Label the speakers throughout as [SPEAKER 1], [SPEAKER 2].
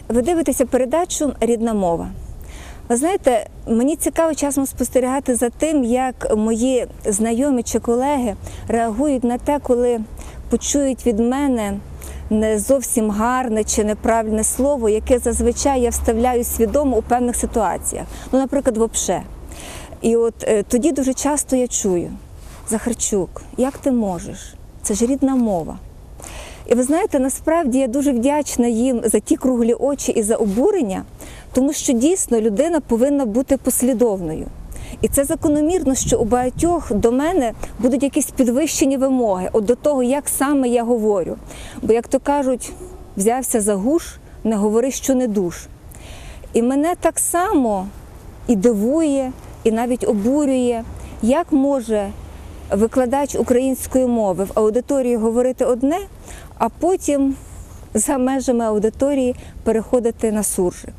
[SPEAKER 1] Ви дивитеся передачу «Рідна мова». Ви знаєте, мені цікаво часом спостерігати за тим, як мої знайомі чи колеги реагують на те, коли почують від мене не зовсім гарне чи неправильне слово, яке зазвичай я вставляю свідомо у певних ситуаціях. Ну, наприклад, «вопше». І от тоді дуже часто я чую: «Захарчук, як ти можеш? Це ж рідна мова». І ви знаєте, насправді я дуже вдячна їм за ті круглі очі і за обурення, тому що дійсно людина повинна бути послідовною. І це закономірно, що у багатьох до мене будуть якісь підвищені вимоги от до того, як саме я говорю. Бо, як то кажуть, взявся за гуш, не говори, що не душ. І мене так само і дивує, і навіть обурює, як може викладач української мови в аудиторії говорити одне, а потім за межами аудиторії переходити на суржик.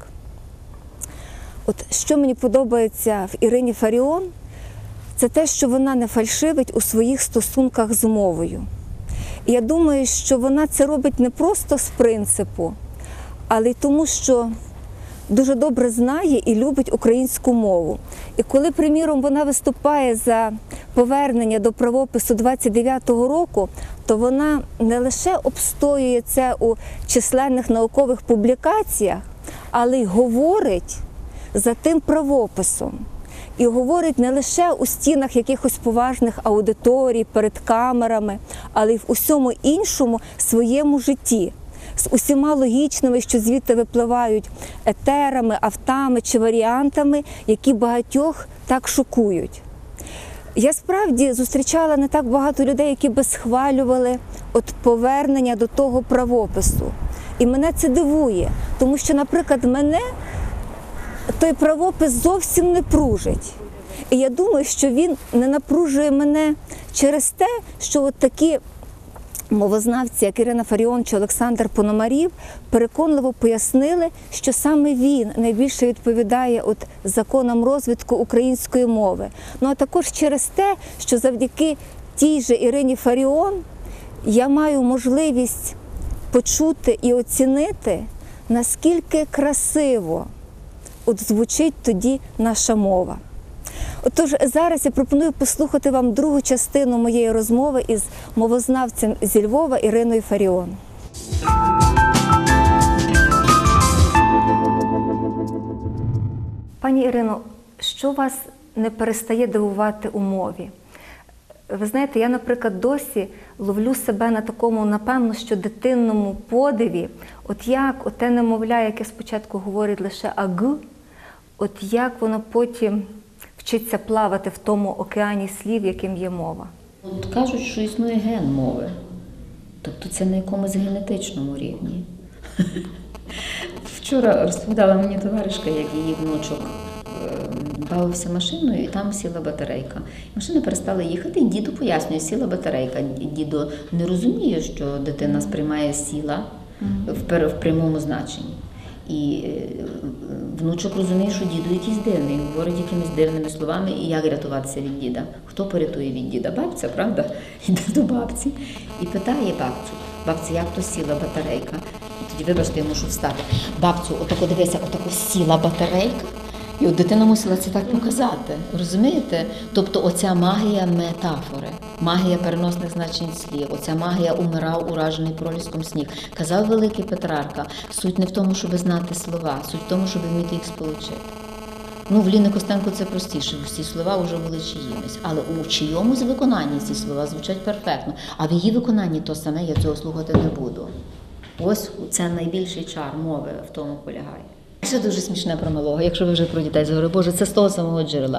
[SPEAKER 1] От що мені подобається в Ірині Фаріон, це те, що вона не фальшивить у своїх стосунках з мовою. І я думаю, що вона це робить не просто з принципу, але й тому, що дуже добре знає і любить українську мову. І коли, приміром, вона виступає за повернення до правопису 29-го року, то вона не лише обстоює це у численних наукових публікаціях, але й говорить за тим правописом. І говорить не лише у стінах якихось поважних аудиторій, перед камерами, але й в усьому іншому своєму житті. З усіма логічними, що звідти випливають етерами, автами чи варіантами, які багатьох так шокують. Я справді зустрічала не так багато людей, які би схвалювали от повернення до того правопису. І мене це дивує, тому що, наприклад, мене той правопис зовсім не пружить. І я думаю, що він не напружує мене через те, що от такі мовознавці, як Ірина Фаріон чи Олександр Пономарів, переконливо пояснили, що саме він найбільше відповідає от законам розвитку української мови. Ну а також через те, що завдяки тій же Ірині Фаріон я маю можливість почути і оцінити, наскільки красиво от звучить тоді наша мова. Отож, зараз я пропоную послухати вам другу частину моєї розмови із мовознавцем зі Львова Іриною Фаріон. Пані Ірино, що вас не перестає дивувати у мові? Ви знаєте, я, наприклад, досі ловлю себе на такому, напевно, що дитинному подиві, от як оте немовля, яке спочатку говорить лише «аг», от як воно потім вчиться плавати в тому океані слів, яким є мова.
[SPEAKER 2] От кажуть, що існує ген мови. Тобто це на якомусь генетичному рівні. Вчора розповідала мені товаришка, як її внучок бавився машиною, і там сіла батарейка. Машина перестала їхати, і діду пояснює, сіла батарейка. Дідо не розуміє, що дитина сприймає «сіла» в прямому значенні. І внучок розуміє, що діду якийсь дивний, говорить якимись дивними словами, і як рятуватися від діда. Хто порятує від діда? Бабця, правда? Йде до бабці і питає бабцю: «Бабця, як то сіла батарейка?» І тоді, вибачте, я мушу встати. «Бабцю, отако дивися, отако сіла батарейка?» І от дитина мусила це так показати, розумієте? Тобто оця магія метафори, магія переносних значень слів, оця магія «умирав уражений проліском сніг». Казав великий Петрарка, суть не в тому, щоб знати слова, суть в тому, щоб вміти їх сполучити. Ну, в Ліни Костенко це простіше, всі слова вже були чиїмись, але у чийомусь виконанні ці слова звучать перфектно, а в її виконанні то саме, я цього слухати не буду. Ось це найбільший чар мови в тому полягає. Це дуже смішне про малого, якщо ви вже про дітей заговорили. Боже, це з того самого джерела.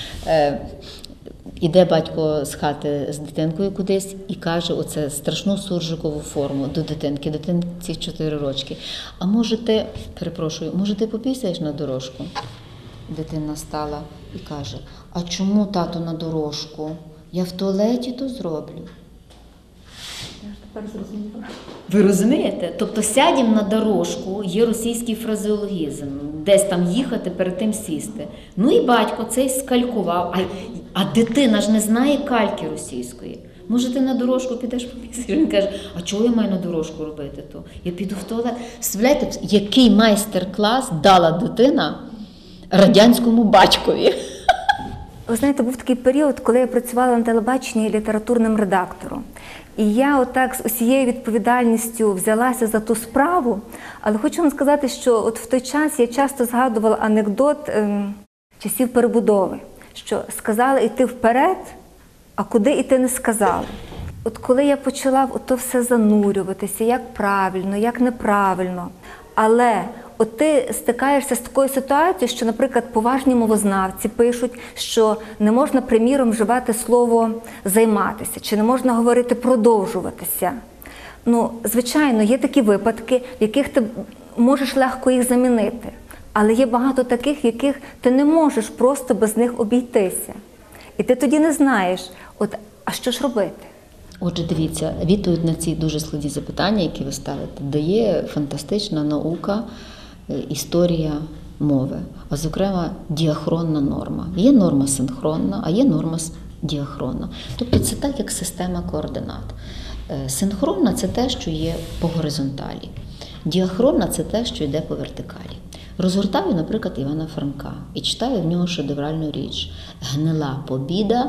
[SPEAKER 2] Іде батько з хати з дитинкою кудись і каже оце страшну суржикову форму до дитинки. Дитинці 4 рочки. А може ти попісяєш на дорожку? Дитина стала і каже: а чому, тато, на дорожку? Я в туалеті то зроблю. Ви розумієте? Тобто сядемо на дорожку, є російський фразеологізм, десь там їхати, перед тим сісти. Ну і батько цей скалькував, а дитина ж не знає кальки російської. Може, ти на дорожку підеш помісиш? Він каже, а чого я маю на дорожку робити то? Я піду в туалет. Представляєте, який майстер-клас дала дитина радянському батькові?
[SPEAKER 1] Ви знаєте, був такий період, коли я працювала на телебаченні літературним редактором. І я отак з усією відповідальністю взялася за ту справу, але хочу вам сказати, що от в той час я часто згадувала анекдот часів перебудови, що сказали йти вперед, а куди йти не сказали. От коли я почала в то все занурюватися, як правильно, як неправильно, але от ти стикаєшся з такою ситуацією, що, наприклад, поважні мовознавці пишуть, що не можна, приміром, вживати слово «займатися», чи не можна говорити «продовжуватися». Ну, звичайно, є такі випадки, в яких ти можеш легко їх замінити, але є багато таких, в яких ти не можеш просто без них обійтися. І ти тоді не знаєш, а що ж робити?
[SPEAKER 2] Отже, дивіться, відповідь на ці дуже складні запитання, які ви ставите, дає фантастична наука, історія мови, а зокрема діахронна норма. Є норма синхронна, а є норма діахронна. Тобто це так, як система координат. Синхронна – це те, що є по горизонталі. Діахронна – це те, що йде по вертикалі. Розгортаю, наприклад, Івана Франка і читаю в нього шедевральну річ «Гнила побіда,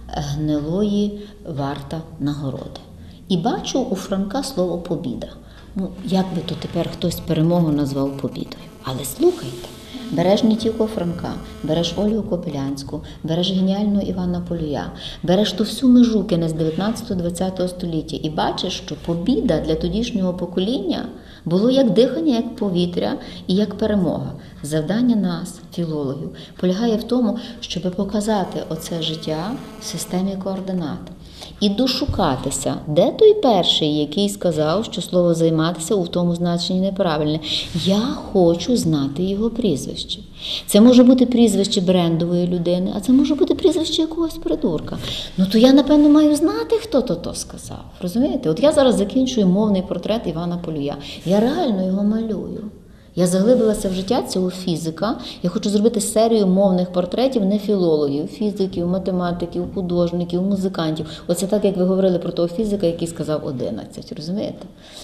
[SPEAKER 2] гнилої варта нагороди». І бачу у Франка слово «побіда». Ну, як би то тепер хтось перемогу назвав побідою. Але слухайте, береш не тільки Франка, береш Ольгу Копилянську, береш геніального Івана Полія, береш ту всю межу кінець 19-20 століття і бачиш, що побіда для тодішнього покоління було як дихання, як повітря і як перемога. Завдання нас, філологів, полягає в тому, щоб показати оце життя в системі координат. І дошукатися, де той перший, який сказав, що слово «займатися» у тому значенні неправильне. Я хочу знати його прізвище. Це може бути прізвище брендової людини, а це може бути прізвище якогось придурка. Ну то я, напевно, маю знати, хто то сказав. Розумієте? От я зараз закінчую мовний портрет Івана Полія. Я реально його малюю. Я заглибилася в життя цього фізика. Я хочу зробити серію мовних портретів не філологів, фізиків, математиків, художників, музикантів. Оце так, як ви говорили про того фізика, який сказав 11, розумієте?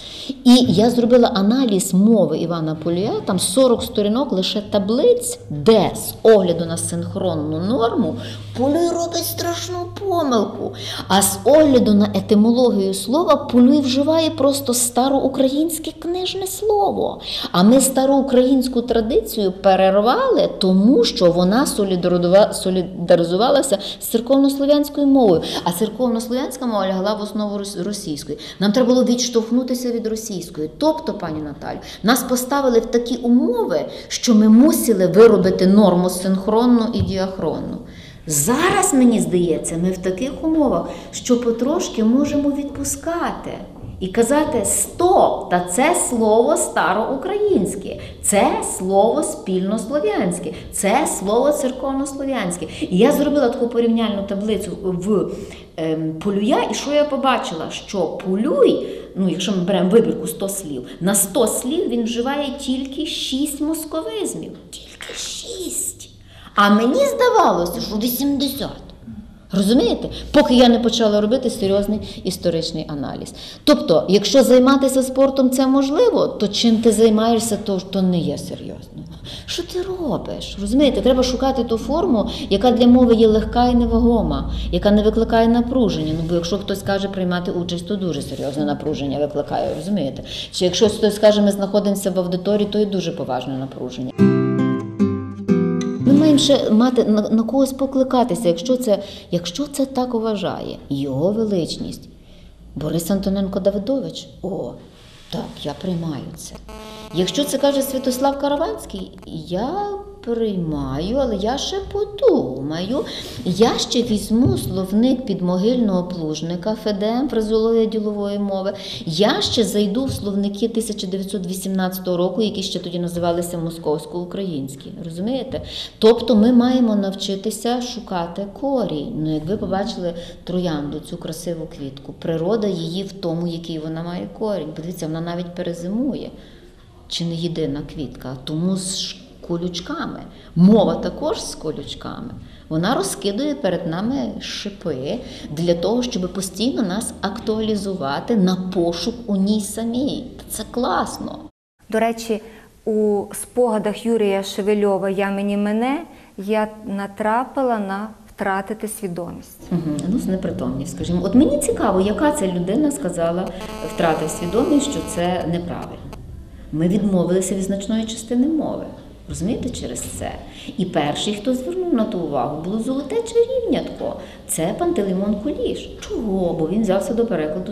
[SPEAKER 2] І я зробила аналіз мови Івана Полія, там 40 сторінок лише таблиць, де з огляду на синхронну норму Полій робить страшну помилку, а з огляду на етимологію слова Полій вживає просто староукраїнське книжне слово. А ми староукраїнську традицію перервали, тому що вона солідаризувалася з церковнослов'янською мовою, а церковнослов'янська мова лягла в основу російської. Нам треба було відштовхнутися від російської. Тобто, пані Наталю, нас поставили в такі умови, що ми мусили виробити норму синхронну і діахронну. Зараз, мені здається, ми в таких умовах, що потрошки можемо відпускати і казати «стоп», та це слово староукраїнське, це слово спільнослов'янське, це слово церковнослов'янське. І я зробила таку порівняльну таблицю в Полюя, і що я побачила? Що Полюй, ну якщо ми беремо вибірку 100 слів, на 100 слів він вживає тільки 6 московизмів. Тільки 6. А мені здавалося, що 80. Розумієте? Поки я не почала робити серйозний історичний аналіз. Тобто, якщо займатися спортом це можливо, то чим ти займаєшся, то не є серйозно. Що ти робиш? Розумієте? Треба шукати ту форму, яка для мови є легка і невагома, яка не викликає напруження. Ну, бо якщо хтось каже приймати участь, то дуже серйозне напруження викликає, розумієте? Чи якщо хтось скаже, ми знаходимося в аудиторії, то і дуже поважне напруження. Ми маємо ще мати на когось покликатися, якщо це так вважає його величність. Борис Антоненко-Давидович, так, я приймаю це. Якщо це каже Святослав Караванський, я приймаю, але я ще подумаю. Я ще візьму словник підмогильного плужника ФДМ, фразеологія ділової мови. Я ще зайду в словники 1918 року, які ще тоді називалися московсько-українські. Розумієте? Тобто ми маємо навчитися шукати корінь. Ну, як ви побачили троянду, цю красиву квітку, природа її в тому, який вона має корінь. Подивіться, вона навіть перезимує. Чи не єдина квітка, тому колючками. Мова також з колючками. Вона розкидує перед нами шипи для того, щоб постійно нас актуалізувати на пошук у ній самій. Це класно.
[SPEAKER 1] До речі, у спогадах Юрія Шевельова «Я мені мене» я натрапила на втратити свідомість.
[SPEAKER 2] Ну, з непритомність, скажімо. От мені цікаво, яка ця людина сказала, втратив свідомість, що це неправильно. Ми відмовилися від значної частини мови. Розумієте, через це. І перший, хто звернув на ту увагу, було золоте чарівнятко. Це Пантелеймон Куліш. Чого? Бо він взявся до перекладу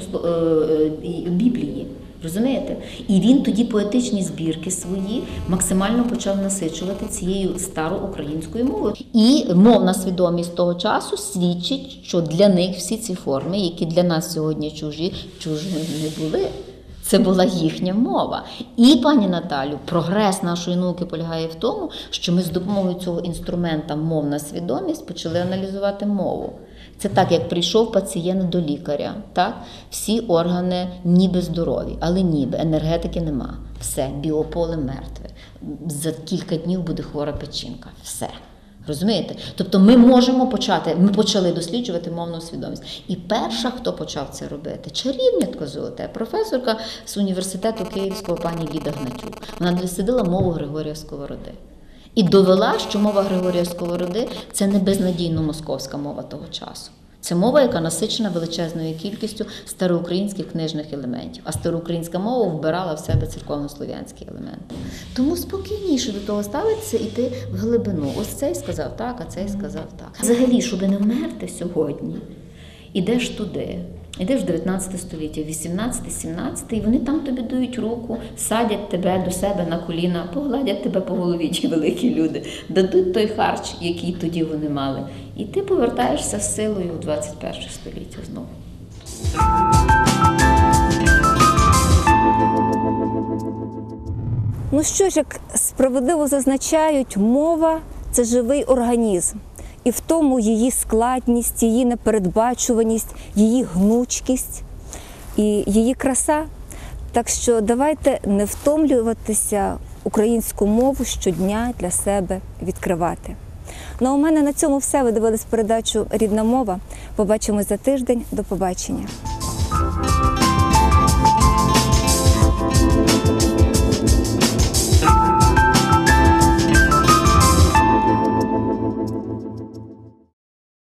[SPEAKER 2] Біблії. Розумієте? І він тоді поетичні збірки свої максимально почав насичувати цією староукраїнською мовою. І мовна свідомість того часу свідчить, що для них всі ці форми, які для нас сьогодні чужі не були. Це була їхня мова. І, пані Наталю, прогрес нашої науки полягає в тому, що ми з допомогою цього інструмента мовна свідомість почали аналізувати мову. Це так, як прийшов пацієнт до лікаря, так? Всі органи ніби здорові, але ніби, енергетики нема. Все, біополе мертве. За кілька днів буде хвора печінка. Все. Розумієте? Тобто ми почали досліджувати мовну свідомість. І перша, хто почав це робити, чарівнятко золоте, професорка з університету Київського пані Ліда Гнатюк. Вона дослідила мову Григорія Сковороди. І довела, що мова Григорія Сковороди – це не безнадійно московська мова того часу. Це мова, яка насичена величезною кількістю староукраїнських книжних елементів. А староукраїнська мова вбирала в себе церковнослов'янські елементи. Тому спокійніше до того ставитися, йти в глибину. Ось цей сказав так, а цей сказав так. Взагалі, щоб не вмерти сьогодні, ідеш туди. Йдеш в 19 століття, 18-17, і вони там тобі дають руку, садять тебе до себе на коліна, погладять тебе по голові, ті великі люди, дадуть той харч, який тоді вони мали. І ти повертаєшся з силою у 21 століття знову.
[SPEAKER 1] Ну що ж, як справедливо зазначають, мова – це живий організм. І в тому її складність, її непередбачуваність, її гнучкість і її краса. Так що давайте не втомлюватися українську мову щодня для себе відкривати. Ну а у мене на цьому все. Ви дивились передачу «Рідна мова». Побачимось за тиждень. До побачення.